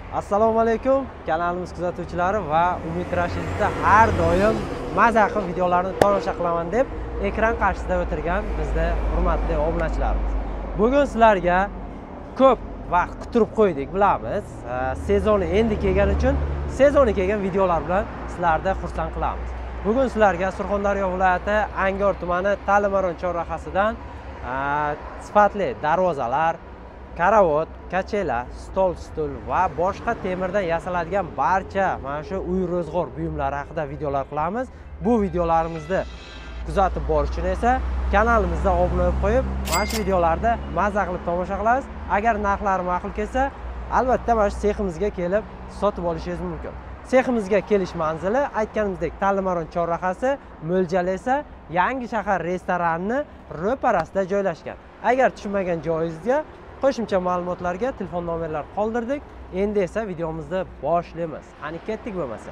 Assalomu alaykum kanalimiz kuzatuvchilari va Umid Rashidovda har doim maza qilib videolarni tomosha qilaman deb ekran qarshisida o'tirgan bizda hurmatli obunachilarimiz. Bugun sizlarga ko'p vaqt kuttirib qo'ydik, bilamiz. Sezoni endi kelgani uchun sezoni kelgan videolar bilan sizlarni xursand qilamiz. Bugun sizlarga Surxondaryo viloyati Angor tumani Talimaron chorrahasidan sifatli darvozalar, karavot, kachela, stol, stul va boshqa temirdan yasaladigan barcha mana shu uy ro'zg'or buyumlari haqida videolar qilamiz. Bu videolarimizni kuzatib borish uchun esa kanalimizga obuna bo'lib qo'yib, mana shu videolarda maza qilib tomosha qilasiz. Agar narxlari ma'qul kelsa, albatta mana shu seximizga kelib sotib olishingiz mumkin. Seximizga kelish manzili aytganimizdek Talimaron chorrahasi, mo'ljali esa Yangi shahar restoranining ro'parasida joylashgan. Agar tushunmagan joyingizga qo'shimcha ma'lumotlarga telefon nomerlar qoldirdik. Endi esa videomizni boshlaymiz. Qani ketdik bo'lmasa.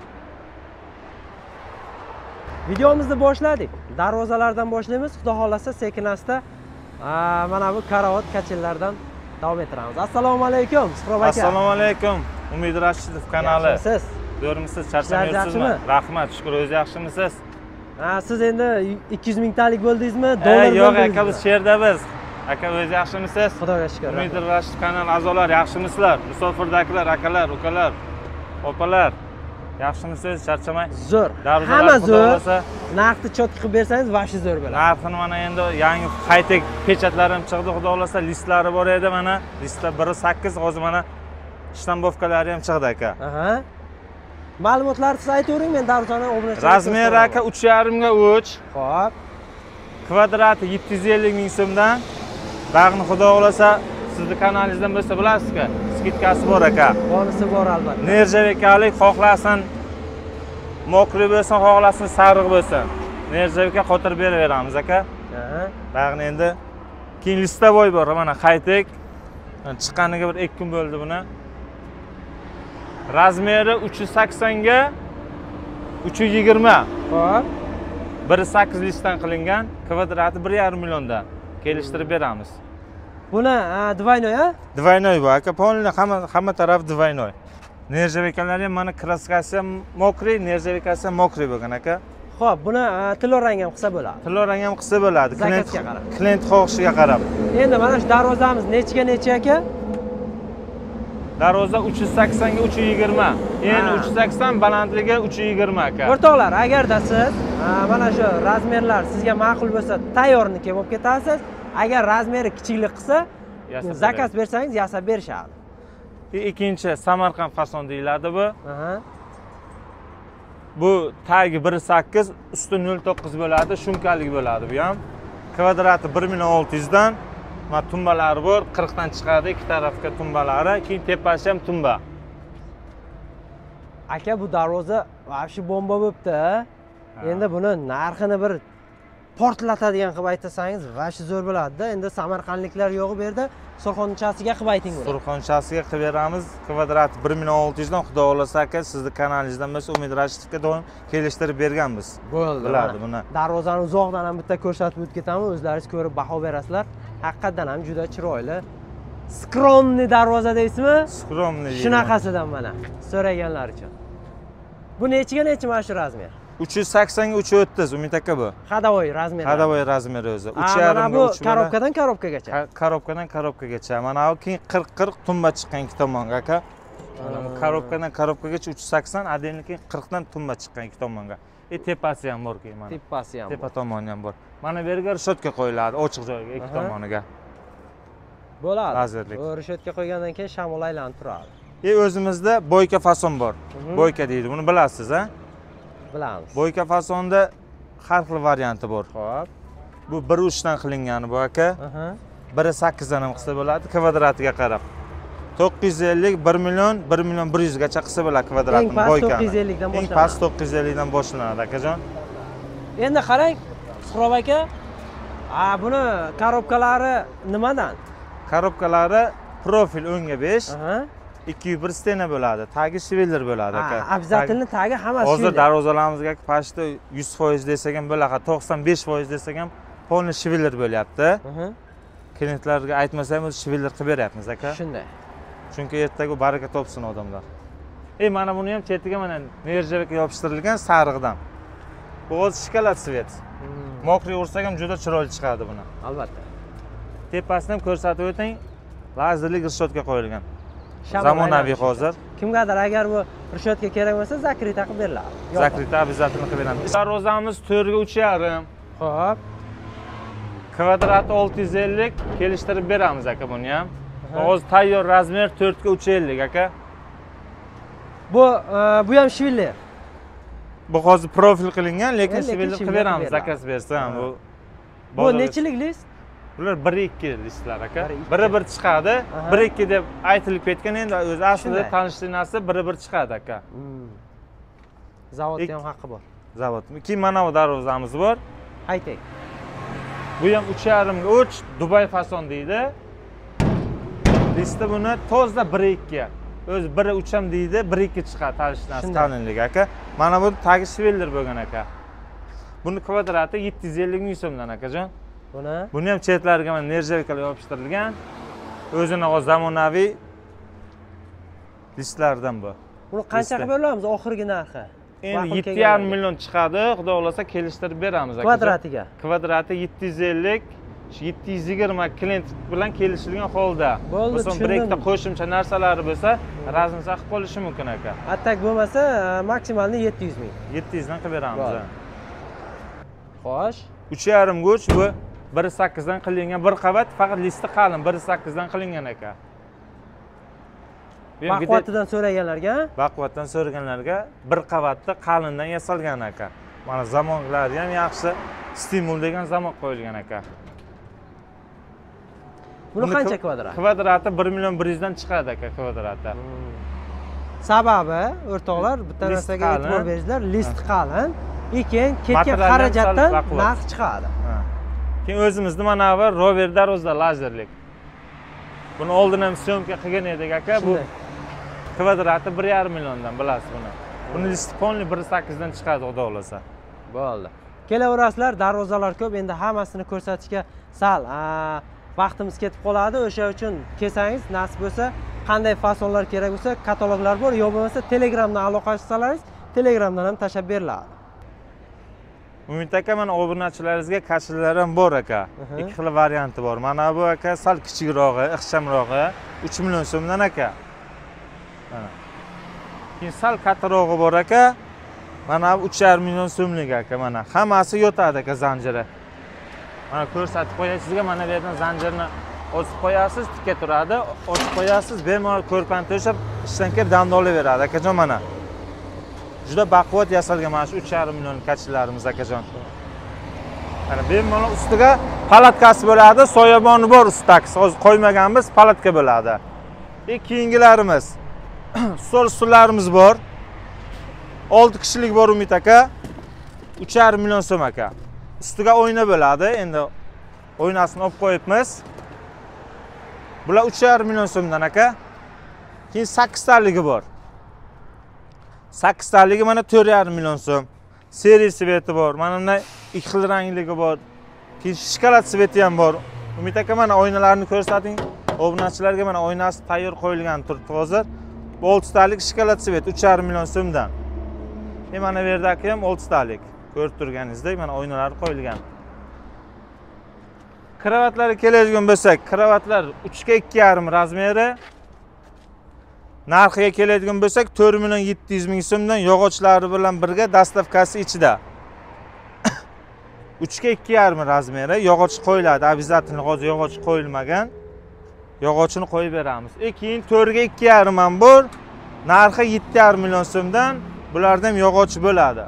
Videomizni boshladik. Darvozalardan boshlaymiz. Xudo xolasa sekin-asta mana bu karavot kachellardan davom ettiramiz. Assalomu alaykum, Suhrob aka. Assalomu alaykum. Umid Rashidov kanali. Yaxshimisiz? Ko'rmisiz, charchamayapsizmi? Rahmat, shukr. O'zi yaxshimisiz? Siz endi 200 mingtalik bo'ldingizmi? Dollar yo'q, aka biz sherdabiz. Aka o'zi yaxshimisiz? Xudoga shukr. Umid Rashidov kanali a'zolari yaxshimisizlar? Musofirdagilar, akalar, ukalar, opalar. Yaxshimisiz? Charchamay. Zo'r. Hamma zo'r. Narxni cho'tki qilib bersangiz, vashi zo'r bo'ladi. Narxini mana endi yangi high-tech pechatlarim chiqdi, xudo xolasa listlari bor edi mana. Listlar 1.8, hozir mana shtampovkalari ham chiqdi aka. Ma'lumotlarni siz aytavering, men darvozani obunachilar. Razmeri aka 3,5 ga 3. Xo'p. Kvadrati 750 ming so'mdan. Bag'ni xudo xolasa sizni kanalingizdan bo'lsa bilasizku, skidkasi bor aka. Bonisi bor albatta. Nerjavekalik xohlasin, mokriy bo'lsin, xohlasin sariq bo'lsin. Nerjaveka qotirib beraveramiz aka. Bag'ni endi keyin listovoy bor, mana high-tech. Chiqqaniga bir 2 kun bo'ldi buni. Razmeri 380 ga 320. Xo'p. 1.8 listdan qilingan, kvadrati 1,5 milliondan kelishtirib beramiz. Buni двойной, a? Двойной bu aka, полный hamma taraf двойной. Nerjavekalari ham mana kraskasi ham mokriy, nerjavekasi ham mokriy bo'lgan aka. Xo'p, buni tilorang ham qilsa bo'ladi. Tilorang ham qilsa bo'ladi, Zakatga qarab. klient xohishiga qarab. Endi mana shu darvozamiz necha aka? Darvoza 380 ga 320. Endi 380 balandligi 320 aka. O'rtoqlar, agarda siz mana shu razmerlar sizga ma'qul bo'lsa, tayyorniki bo'lib ketasiz. Agar razmeri kichiklik qilsa, zakaz bersangiz yasab berishadi. Ikkinchi Samarqand fason deyiladi bu. Bu tagi 1.8, usti 0.9 bo'ladi, shumkalik bo'ladi bu ham. Kvadrati 1.600 dan. Mana tumbalari bor, 40 dan chiqadi, ikki tarafga tumbalari, keyin tepasi ham tumba. Aka, bu darvoza vobshe bomba bo'libdi. Endi buni narxini bir portlatadigan qilib aytsangiz, vobshe zo'r bo'ladi-da. Endi samarqandliklar yo'q bu yerda, surxonchasiga qilib ayting buni. Surxonchasiga qilib beramiz. Kvadrati 1.600 dan, xudo xolasa aka, sizni kanalingizdan bo'lsa Umid Rashidovga doim kelishtirib berganmiz. Bo'ldi. Biladi buni. Darvozani uzoqdan ham bitta ko'rsatib o'tib ketaman, o'zlaringiz ko'rib baho berasizlar. Haqiqatan ham juda chiroyli. Skromni darvoza deysizmi? Skromni. Shunaqasidan mana so'raganlar uchun. Bu nechiga mana shu razmer? 380 ga 330 Umid aka bu. Xadovoy razmeri. Xadovoy razmeri o'zi. 3,5 ga 3. Bu korobkadan korobkagacha. Korobkadan korobkagacha. Mana bu keyin 40 tumba chiqqan ikki tomonga aka. Mana bu korobkadan korobkagacha 380, adilni keyin 40 dan tumba chiqqan ikki tomonga. Tepasi ham bor keyin mana. Tepasi ham. Tepa tomoni ham bor. Mana bu yerga rishotka qo'yiladi, ochiq joyga, ikki tomoniga. Bo'ladi. Lazerlik. Bu rishotka qo'ygandan keyin shamol aylanib turadi. O'zimizda boyka fason bor. Boyka deydi. Buni bilasiz, a? Bilamiz. Boyka fasonda har xil varianti bor. Xo'p. Bu 1.3 dan qilingani bu aka. 1.8 dan ham qilsa bo'ladi, kvadratiga qarab. 950, 1 million, 1 million 100 gacha qilsa bo'ladi kvadratini boykani. 950 dan boshlanadi. Eng past 950 dan boshlanadi akajon. Endi qarang, Suhrob aka, buni korobkalari nimadan? Korobkalari profil o'ngga 5, 201 stena bo'ladi. Tagi shiveler bo'ladi aka. Обязательно tagi hammasi. Hozir darvozalarimizga pashta 100% desak ham bo'laqa, 95% desak ham polni shiveler bo'lyapti. Klientlarga aytmasam, o'z shiveler qilib beryapmiz aka. Shunday. Chunki ertaga baraka topsin odamlar. Mana buni ham chetiga mana nержавейка yopishtirilgan sariqdan. Bu o'zi shokolad svet. Mokriy ursak ham juda chiroyli chiqadi buni. Albatta. Tepasini ham ko'rsatib o'ting. Lazerli решетка qo'yilgan. Zamonaviy hozir. Kimgadir agar bu решетка kerak bo'lsa, zakrita qilib beriladi. Zakrita обязательно qilib beramiz. Darvozamiz 4 ga 3,5. Xo'p. Kvadrati 650 kelishtirib beramiz aka buni ham. Hozir tayyor razmer 4 ga 350 aka. Bu ham shvilli. Bu hozir profil qilingan, lekin shvilli qilib beramiz zakaz bersa ham bu. Bu nechilik list? Bular 1-2 listlar aka. 1-1 chiqadi. 1-2 deb aytilib ketgan, endi o'zi aslida tanishli narsa 1-1 chiqadi aka. Zavodda ham haqqi bor. Zavod. Keyin mana bu darvozamiz bor. High-tech. Bu ham 3,5 ga 3 Dubay fason deydi. Listi buni tozda 1-2. O'zi 1-3 ham deydi, 1-2 chiqadi tanishli qalinligi aka. Mana bu tagi shveldir bo'lgan aka. Buni kvadrati 750 ming so'mdan akajon. Buni ham chetlariga mana nержавейкаlar yopishtirilgan. O'zini zamonaviy listlardan bu. Buni qancha qilib beramiz oxirgi narxi? Endi 7,5 million chiqadi, xudo xolasa kelishtirib beramiz aka. Kvadratiga. Kvadrati 750, 720 klient bilan kelishilgan holda. Bo'lsa bir ikkita qo'shimcha narsalari bo'lsa, razmsa qilib qolishi mumkin aka. Attak bo'lmasa, maksimalni 700 ming. 700 dan qilib beramiz. Xo'sh. 3,5 ga 3 bu 1.8 dan qilingan bir qavat, faqat listi qalin 1.8 dan qilingan aka. Baquvvatidan so'raganlarga? Baquvvatdan so'raganlarga bir qavatda qalindan yasalgan aka. Mana zamonlari ham yaxshi, stimul degan zamon qo'yilgan aka. Buni qancha kvadrat? Kvadrati 1 million 100 dan chiqadi aka kvadrati. Sababi o'rtoqlar, bitta narsaga e'tibor beringlar, list qalin, lekin ketgan xarajatdan narx chiqadi. Keyin o'zimizning mana bu Rover darvozda lazerlik. Buni oldin ham syomka qilgan edik aka. Bu kvadrati 1,5 milliondan bilasiz buni. Buni listi polni 1.8 dan chiqadi xudo xolasa. Bo'ldi. Kelaverasizlar, darvozalar ko'p, endi hammasini ko'rsatishga sal vaqtimiz ketib qoladi. O'sha uchun kelsangiz, nasib bo'lsa, qanday fasonlar kerak bo'lsa, kataloglar bor, yo bo'lmasa Telegramdan aloqa qilsangiz, Telegramdan ham tashab beriladi. Umid aka, mana obunachilaringizga kashillar ham bor aka. Ikki xil varianti bor. Mana bu aka sal kichikrog'i, ixchamrog'i 3 million so'mdan aka. Mana. Keyin sal kattarog'i bor aka. Mana bu 3,5 million so'mlik aka mana. Hammasi yotadi aka zanjiri. Mana ko'rsatib qo'yay sizga, mana bu yerdan zanjirni osib qo'yasiz, tikka turadi, ochib qo'yasiz, bemalol ko'rpani to'shab, ishdan kelib damni olaveradi akajon mana. Juda baquvvat yasalgan mana shu 3,5 million kachillarimiz akajon. Mana bemalol ustiga palatkasi bo'ladi, soyaboni bor ustidagi. Hozir qo'ymaganmiz, palatka bo'ladi. Keyingilarimiz stol-stullarimiz bor. 6 kishilik bor Umid aka. 3,5 million so'm aka. Ustiga oyna bo'ladi. Endi oynasini olib qo'yibmiz. Bular 3,5 million so'mdan aka. Keyin 8 taligi bor. 8 taligi mana 4,5 million so'm. Seriya sveti bor. Mana bunday ikki xil rangligi bor. Keyin shokolad sveti ham bor. Umid aka, mana oynalarni ko'rsating. Obunachilarga mana oynasi tayyor qo'yilgan turibdi hozir. 6 talik shokolad svet 3,5 million so'mdan. Mana bu yerda ham 6 talik. Ko'rib turganingizdek, mana oynalar qo'yilgan. Kravatlarga keladigan bo'lsak, kravatlar 3 ga 2,5 razmeri. Narxiga keladigan bo'lsak, 4 million 700 ming so'mdan yog'ochlari bilan birga dastavkasi ichida. 3 ga 2,5 razmeri, yog'och qo'yiladi. Обязательно hozir yog'och qo'yilmagan. Yog'ochini qo'yib beramiz. Keyin 4 ga 2,5 ham bor. Narxi 7,5 million so'mdan. Bularda ham yog'och bo'ladi.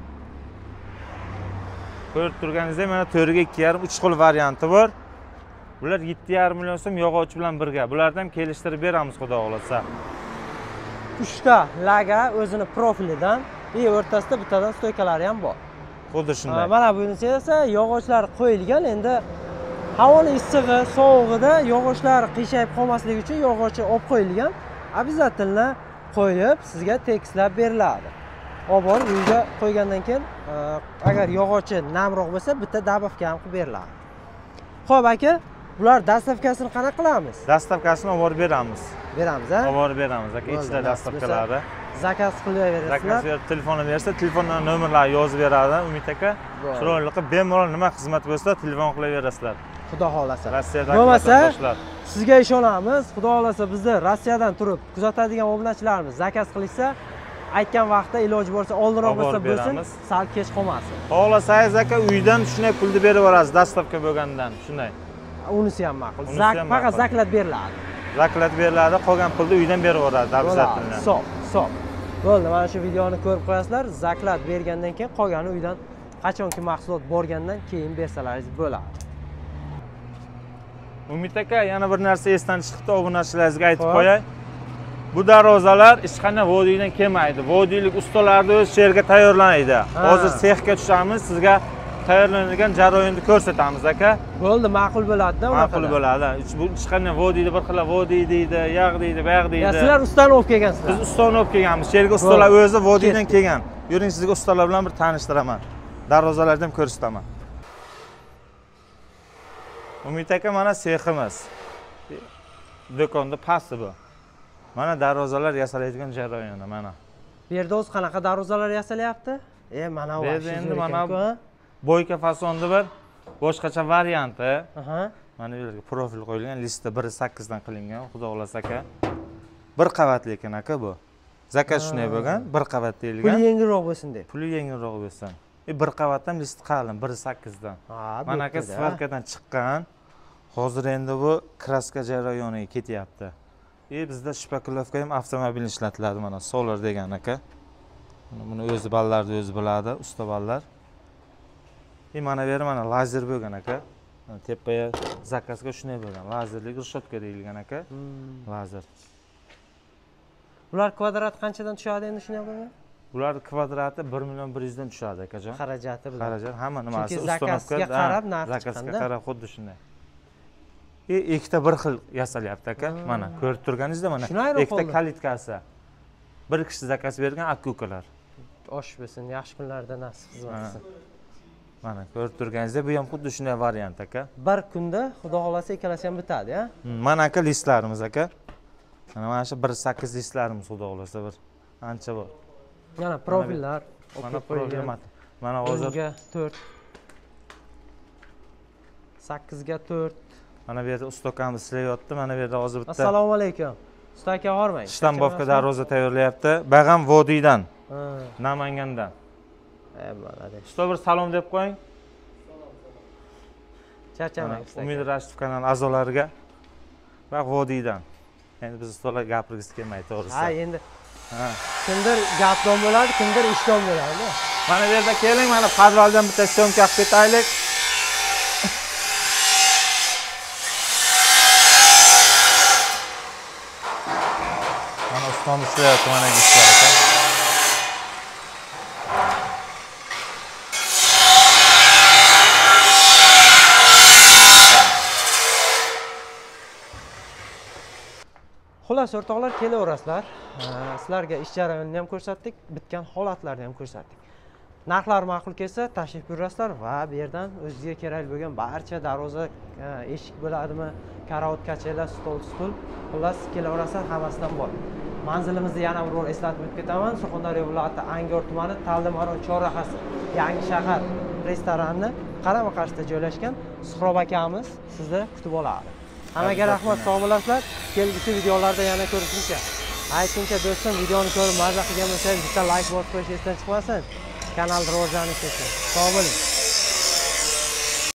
Ko'rib turganingizdek, mana 4 ga 2,5 3 xil varianti bor. Bular 7,5 million so'm yog'och bilan birga. Bularni ham kelishtirib beramiz xudo xolasa. 3 ta laga o'zini profilidan, o'rtasida bittadan stoykalari ham bor. Xuddi shunday. Mana bunisi esa yog'ochlar qo'yilgan. Endi havoni issig'i, sovug'ida yog'ochlar qiyshayib qolmasligi uchun yog'ochi olib qo'yilgan. Обязательно qo'yib, sizga tekislab beriladi. Olib borib uyga qo'ygandan keyin, agar yog'ochi namroq bo'lsa, bitta dabavka ham qilib beriladi. Xo'p aka, bular dastavkasini qanaqa qilamiz? Dastavkasini olib borib beramiz. Beramiz, ha? Olib borib beramiz aka, ichida dastavkalari. Zakaz qilaverasizlar. Zakaz berib, telefonni bersa, telefondan nomerlarni yozib beradi Umid aka. Chiroyli qilib, bemalol nima xizmat bo'lsa, telefon qilaverasizlar. Xudo xolasa. Rossiyadagi bo'lmasa, vatandoshlar. sizga ishonamiz. Xudo xolasa bizni Rossiyadan turib kuzatadigan obunachilarimiz zakaz qilsa, aytgan vaqtda iloji bo'lsa oldinroq bo'lsa bo'lsin, sal kech qolmasin. Xohlasangiz aka, uydan shunday pulni berib yuborasiz, dastavka bo'lgandan, shunday. Unisi ham ma'qul. Faqat zaklat beriladi. Zaklat beriladi, qolgan pulni uydan berib yuboradi, обязательно. Hisob. Bo'ldi, mana shu videoni ko'rib qo'yasizlar. Zaklat bergandan keyin qolgani uydan qachonki mahsulot borgandan keyin bersalaringiz bo'ladi. Umid aka, yana bir narsa esdan chiqibdi, obunachilaringizga aytib qo'yay. Bu darvozalar hech qanday vodiydan kelmaydi. Vodiylik ustalarni o'z yerga tayyorlanadi. Hozir sexga tushamiz, sizga tayyorlanadigan jarayonni ko'rsatamiz aka. Bo'ldi, ma'qul bo'ladi-da, ma'qul bo'ladi. Bu hech qanday vodiyda bir xil vodiy deydi, yog' deydi, bayog' deydi. Sizlar ustani olib kelgansizlar. Biz ustani olib kelganmiz. Yerga ustalar o'zi vodiydan kelgan. Yuring, sizga ustalar bilan bir tanishtiraman. Darvozalarni ham ko'rsataman. Umid aka, mana seximiz. Do'konda pasti bu. Mana darvozalar yasalaydigan jarayoni mana. Bu yerda o'zi qanaqa darvozalar yasalyapti? Mana bu. Endi mana boyka fasonda bir boshqacha varianti. Mana bu yerga profil qo'yilgan, listda 1.8 dan qilingan, xudo xolasa aka. Bir qavatli ekan aka bu. Zakaz shunday bo'lgan, bir qavat deyilgan. Puli yengilroq bo'lsin deb. Puli yengilroq bo'lsin. Bir qavatdan list qalin, 1.8 dan. Mana aka svarkadan chiqqan. Hozir endi bu kraska jarayoniga ketyapti. Bizda shpakilovka ham avtomobil ishlatiladi, mana solar degan aka. Buni o'zi ballarni o'zi biladi, usta ballar. Mana bu yer mana lazer bo'lgan aka. Tepaga zakazga shunday bo'lgan, lazerli решетка deyilgan aka. Lazer. Bular kvadrat qanchadan tushadi endi shunday bo'lgan? Bular kvadrati 1.100.000 dan tushadi akajon. Xarajati bilan. Xarajat hamma nimasi zakazga qarab narx chiqqanda. Zakazga qarab xuddi shunday. Ikkita bir xil yasalyapti aka. Mana ko'rib turganingizda mana ikkita kalitkasi. Bir kishi zakaz bergan aka-ukalar. Osh bo'lsin, yaxshi kunlarda nasib xizmat qilsin. Mana ko'rib turganingizda bu ham xuddi shunday variant aka. Bir kunda xudo xolasa ikkalasi ham bitadi, ha? Mana aka listlarimiz aka. Mana shu 1.8 listlarimiz xudo xolasa bir ancha bor. Mana profillar, mana profil mana hozir 4 8 ga 4. Mana bu yerda ustokamiz ishlayapti. Mana bu yerda hozir bitta. Assalomu alaykum. Usta aka hormang. Shtambovka darvoza tayyorlayapti. Bag'am vodiydan. Namangandan. Malades. Usta bir salom deb qo'ying. Charchamang usta. Umid Rashidov kanal a'zolariga va vodiydan. Endi biz ustalar gapirgisi kelmaydi, to'g'risi. Ha, endi. Kimdir gapdon bo'ladi, kimdir ishdon bo'ladi. Mana bu yerda keling, mana podvaldan bitta syomka qilib ketaylik. Mana ustam ishlayapti, mana ishlar ekan. Xullas o'rtoqlar, kelaverasizlar. Sizlarga ish jarayonini ham ko'rsatdik, bitgan holatlarni ham ko'rsatdik. Narxlar ma'qul kelsa, tashrif buyurasizlar va bu yerdan o'zingizga kerak bo'lgan barcha darvoza, eshik bo'ladimi, karavotkachalar, stul, xullas kelaverasizlar, hammasidan bor. Manzilimizni yana bir bor eslatib o'tib ketaman. Surxondaryo viloyati Angor tumani Taldimaron chorrahasi Yangi shahar restorani qarama-qarshida joylashgan Suhrob akamiz sizni kutib oladi. Hammaga rahmat, sog' bo'lasizlar. Kelgusi videolarda yana ko'rishguncha. Aytingcha do'stim, videoni ko'rib mazza qilgan bo'lsangiz, bitta like bosib qo'yish esdan chiqmasin. Kanal rivojlanishi uchun. Sog' bo'ling.